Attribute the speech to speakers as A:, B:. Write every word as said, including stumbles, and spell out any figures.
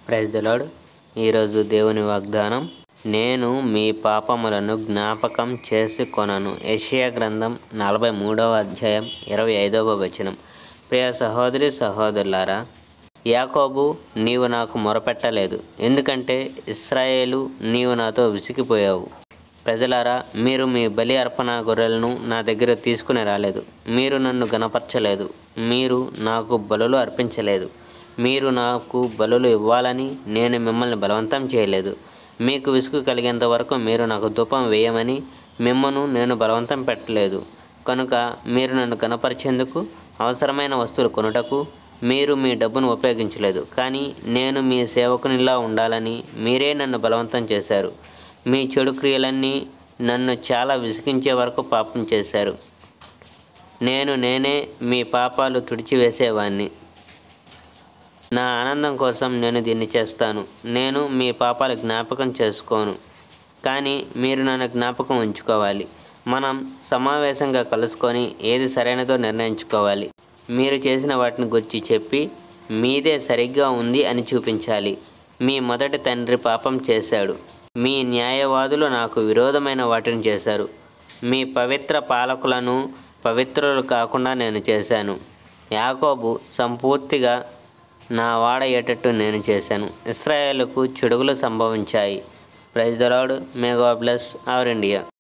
A: Praise the lord. ఈరోజు దేవుని వాగ్దానం, నేను మీ పాపములను జ్ఞాపకం చేసుకొనను. యెషయా గ్రంథం నలభై మూడవ అధ్యాయం ఇరవై ఐదవ వచనం. ప్రియ సహోదరి సహోదరులారా, యాకోబు, నీవు నాకు మొరపెట్టలేదు, ఎందుకంటే ఇశ్రాయేలు, నీవు నాతో విసిగిపోయావు. ప్రజలారా, మీరు మీ బలి అర్పణ గొర్రెలను నా దగ్గర తీసుకుని రాలేదు. మీరు నన్ను గణపరచలేదు. మీరు నాకు బలులు అర్పించలేదు. మీరు నాకు బలులు ఇవ్వాలని నేను మిమ్మల్ని బలవంతం చేయలేదు. మీకు విసుగు కలిగేంత వరకు మీరు నాకు ధూపం వేయమని మిమ్మను నేను బలవంతం పెట్టలేదు. కనుక మీరు నన్ను గణపరిచేందుకు అవసరమైన వస్తువులు కొనుటకు మీరు మీ డబ్బును ఉపయోగించలేదు. కానీ నేను మీ సేవకునిలా ఉండాలని మీరే నన్ను బలవంతం చేశారు. మీ చెడు క్రియలన్నీ నన్ను చాలా విసిగించే వరకు పాపం చేశారు. నేను నేనే మీ పాపాలు తుడిచివేసేవాణ్ణి. నా ఆనందం కోసం నేను దీన్ని చేస్తాను. నేను మీ పాపాలు జ్ఞాపకం చేసుకోను, కానీ మీరు నన్ను జ్ఞాపకం ఉంచుకోవాలి. మనం సమావేశంగా కలుసుకొని ఏది సరైనదో నిర్ణయించుకోవాలి. మీరు చేసిన వాటిని గురించి చెప్పి మీదే సరిగ్గా ఉంది అని చూపించాలి. మీ మొదటి తండ్రి పాపం చేశాడు. మీ న్యాయవాదులు నాకు విరోధమైన వాటిని చేశారు. మీ పవిత్ర పాలకులను పవిత్రులు కాకుండా నేను చేశాను. యాకోబు సంపూర్తిగా నా వాడయ్యేటట్టు నేను చేశాను. ఇశ్రాయేలుకు చెడుగులు సంభవించాయి. Praise the Lord. May God bless our India.